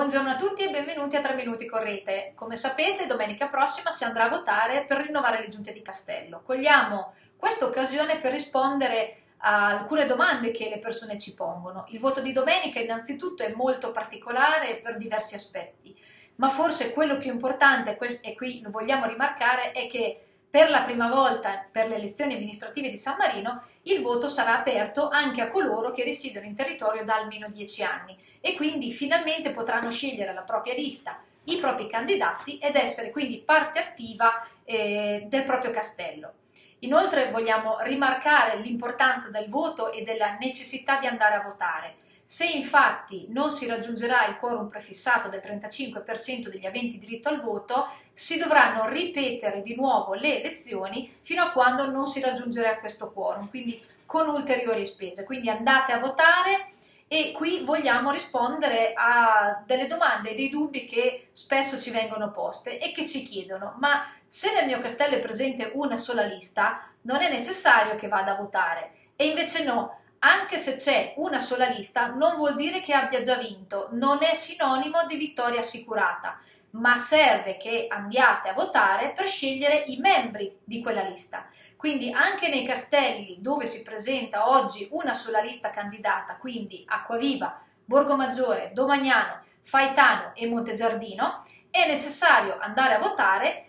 Buongiorno a tutti e benvenuti a 3 minuti con Rete. Come sapete, domenica prossima si andrà a votare per rinnovare le giunte di Castello. Cogliamo questa occasione per rispondere a alcune domande che le persone ci pongono. Il voto di domenica innanzitutto è molto particolare per diversi aspetti, ma forse quello più importante, e qui lo vogliamo rimarcare, è che per la prima volta per le elezioni amministrative di San Marino il voto sarà aperto anche a coloro che risiedono in territorio da almeno 10 anni e quindi finalmente potranno scegliere la propria lista, i propri candidati ed essere quindi parte attiva del proprio castello. Inoltre vogliamo rimarcare l'importanza del voto e della necessità di andare a votare. Se infatti non si raggiungerà il quorum prefissato del 35% degli aventi diritto al voto, si dovranno ripetere di nuovo le elezioni fino a quando non si raggiungerà questo quorum, quindi con ulteriori spese. Quindi andate a votare e qui vogliamo rispondere a delle domande e dei dubbi che spesso ci vengono poste e che ci chiedono: ma se nel mio castello è presente una sola lista, non è necessario che vada a votare? E invece no. Anche se c'è una sola lista non vuol dire che abbia già vinto, non è sinonimo di vittoria assicurata, ma serve che andiate a votare per scegliere i membri di quella lista. Quindi anche nei castelli dove si presenta oggi una sola lista candidata, quindi Acquaviva, Borgomaggiore, Domagnano, Faetano e Montegiardino, è necessario andare a votare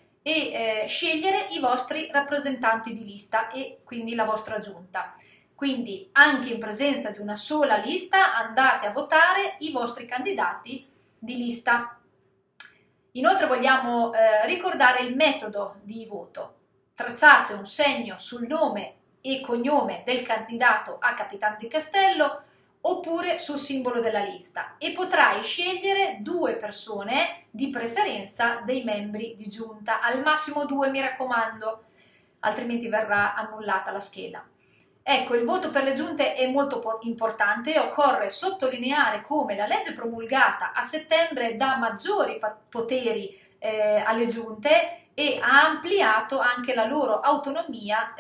e scegliere i vostri rappresentanti di lista e quindi la vostra giunta. Quindi anche in presenza di una sola lista andate a votare i vostri candidati di lista. Inoltre vogliamo ricordare il metodo di voto. Tracciate un segno sul nome e cognome del candidato a capitano di castello oppure sul simbolo della lista e potrai scegliere 2 persone di preferenza dei membri di giunta, al massimo 2 mi raccomando, altrimenti verrà annullata la scheda. Ecco, il voto per le giunte è molto importante e occorre sottolineare come la legge promulgata a settembre dà maggiori poteri alle giunte e ha ampliato anche la loro autonomia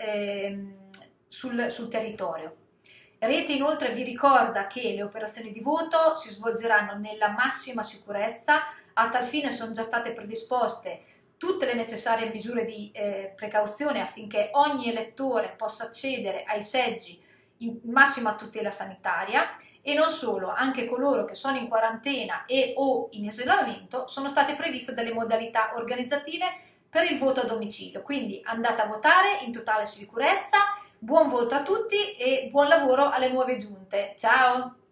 sul territorio. Rete inoltre vi ricorda che le operazioni di voto si svolgeranno nella massima sicurezza, a tal fine sono già state predisposte tutte le necessarie misure di precauzione affinché ogni elettore possa accedere ai seggi in massima tutela sanitaria e non solo, anche coloro che sono in quarantena e o in isolamento sono state previste delle modalità organizzative per il voto a domicilio. Quindi andate a votare in totale sicurezza, buon voto a tutti e buon lavoro alle nuove giunte. Ciao!